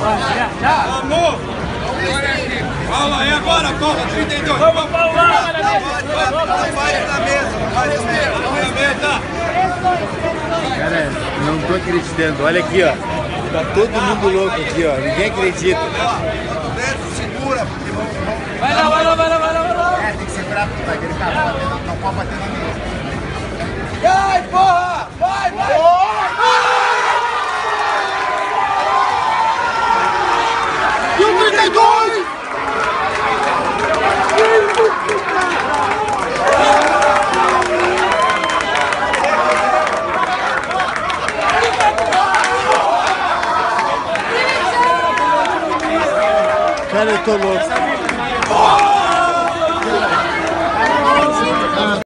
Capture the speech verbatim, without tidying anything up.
Vamos! Fala aí agora, corra, trinta e dois! Vamos, vamos lá! Não faz na mesa, não faz na mesa! Na mesa! Cara, não tô acreditando. Olha aqui, ó. Tá todo mundo louco aqui, ó. Ninguém acredita. Segura! Vai lá, vai lá, vai lá, vai lá, vai lá! É, tem que segurar porque vai, ele tá batendo, não pode bater na mesa. Vai, porra! Vai, vai! E o trinta e dois! Cara, eu tô louco.